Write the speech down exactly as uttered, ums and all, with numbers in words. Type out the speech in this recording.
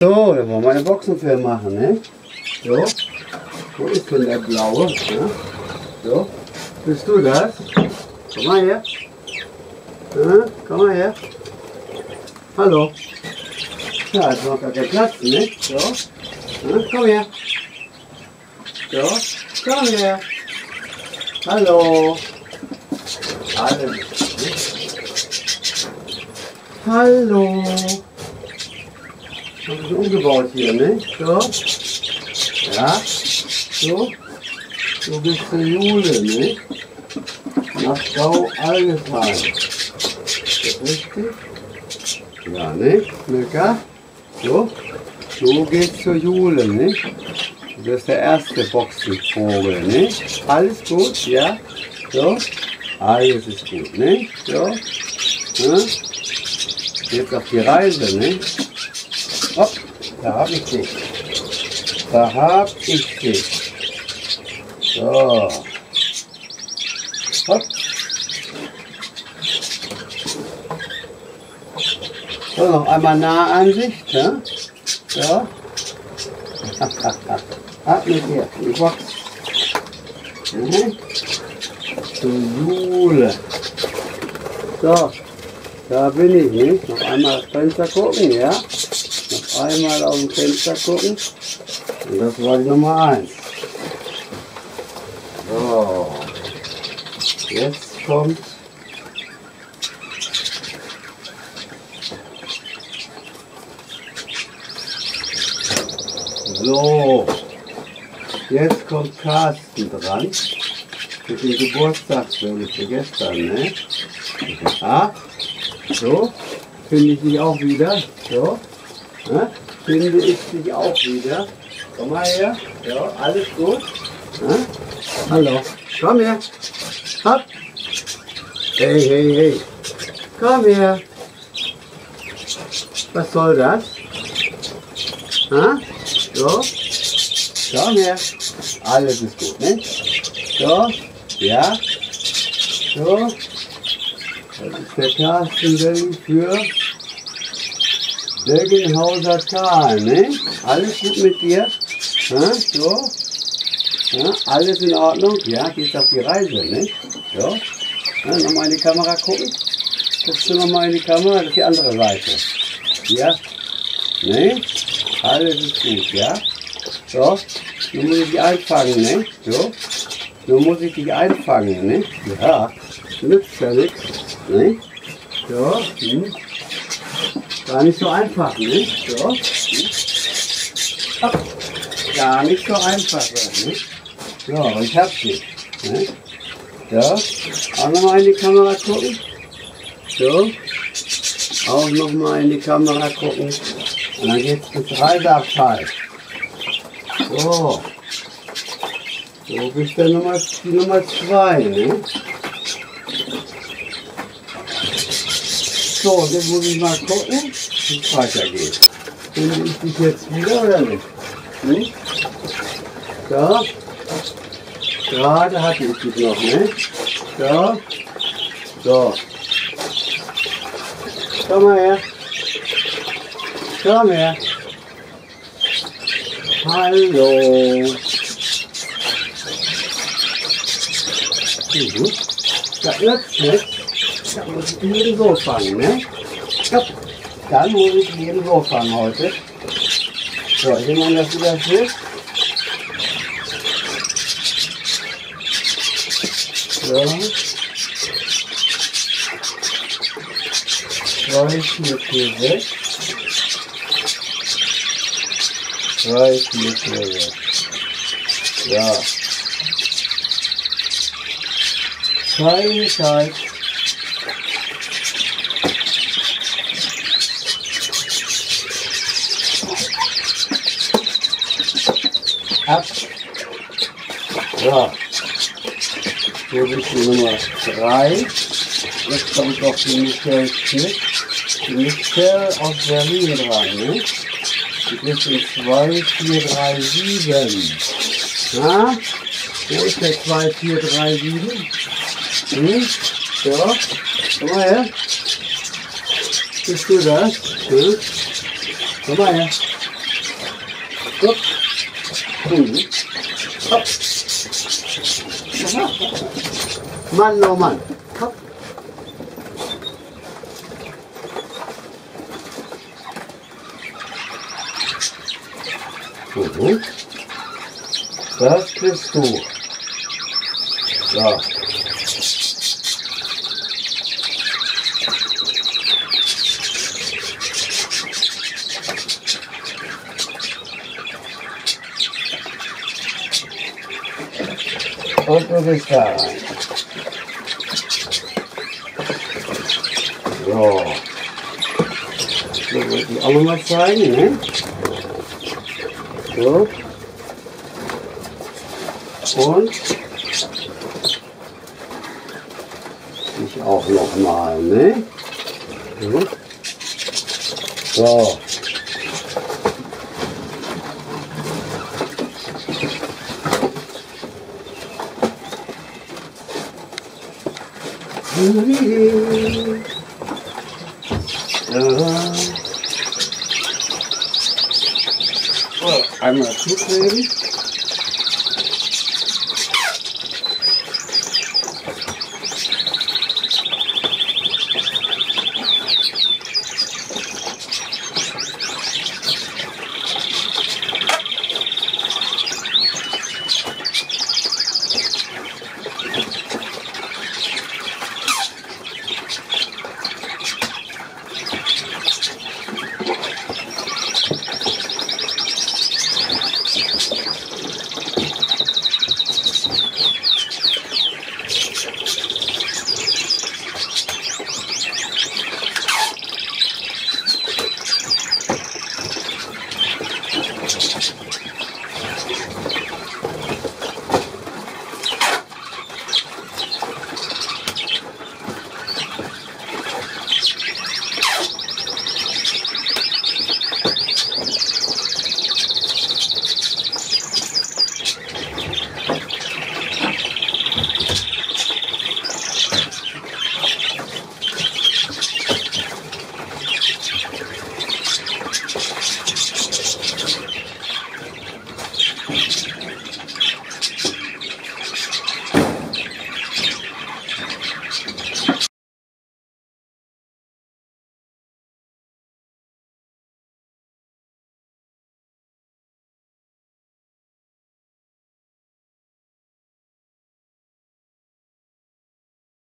So, dann wollen wir eine Boxenfilm machen, ne? So, wo ist denn der blaue? Ja? So, bist du das? Komm mal her. Ja, komm mal her. Hallo. Ja, jetzt noch gar kein Platz, ne? So, ja, komm her. So, komm her. Hallo. Alle. Hallo. Ein bisschen umgebaut hier, ne? So. Ja. So. So bist du Jule, ne? Nach Frau Allgefahren. Ist das richtig? Ja, ne? Milka? So. So geht's zur Jule, ne? Du bist der erste Boxenvogel, ne? Alles gut, ja? So. Alles ist gut, ne? So. Ja. Jetzt auf die Reise, ne? Hopp, da hab ich dich. Da hab ich dich. So. Hopp. So, noch einmal Nahansicht, ne? So. Ab mit dir, die Box. Mhm. Zur Jule. So, da bin ich, nicht? Noch einmal aufs Fenster gucken, ja? Noch einmal auf dem Fenster gucken. Und das war die Nummer eins. So. Jetzt kommt so. Jetzt kommt Carsten dran. Mit dem Geburtstagswunsch für gestern, ne? Ja. So. Finde ich dich auch wieder. So. Ja. Finde ich dich auch wieder. Komm mal her. Ja, alles gut. Ja. Hallo. Komm her. Hopp. Hey, hey, hey. Komm her. Was soll das? Ha? So. Komm her. Alles ist gut, ne? So. Ja. So. Das ist der Carsten Bergen für Bergenhauser Tal, ne? Alles gut mit dir? Ja, so. Ja, alles in Ordnung? Ja, gehst auf die Reise, ne? So. Ja, nochmal in die Kamera gucken. Guckst du nochmal in die Kamera? Das ist die andere Seite. Ja. Ne? Alles ist gut, ja? So. Nun muss ich dich einfangen, ne? So. Nun muss ich dich einfangen, ne? Ja. Nützt ja nichts, ne? So. Hm. Gar nicht so einfach, ne? So. Hm. Ach, gar nicht so einfach, ne? So, aber ich hab dich, ne? So. Auch nochmal in die Kamera gucken. So. Auch nochmal in die Kamera gucken. Und dann geht's ins Reiseabfall. So. So bist du Nummer, die Nummer zwei, ne? So, und jetzt muss ich mal gucken, wie es weitergeht. Finde ich dich jetzt wieder oder nicht? Nicht? So. Gerade hatte ich dich noch, ne? So. So. Komm mal her. Komm her. Hallo. Mhm. Das nützt nichts. Da muss ich jeden so fangen, ne? Ja. Dann muss ich jeden so fangen heute. So, ich nehme das wieder fest. So. Drei, vier, vier, sechs. Drei, vier, vier, sechs. Ja. Keine Zeit. Ab. Ja. Hier ist die Nummer drei. Jetzt kommt doch die Michelle Schmidt. Die Michelle aus Berlin dran, ne? Die ist in zwei, vier, drei, sieben. Na? Wo ist der zwei, vier, drei, sieben? Hm? So. Komm mal her. Bist du das? Hm? Komm mal her. Hopp. Mhm. Hopp. Mann, oh Mann. Hopp. Mhm. Das bist du. Ja. Und du bist da rein. So. So wollte ich auch noch mal zeigen, ne? So. Und ich auch noch mal, ne? So. So. Ja. So, einmal zudrehen.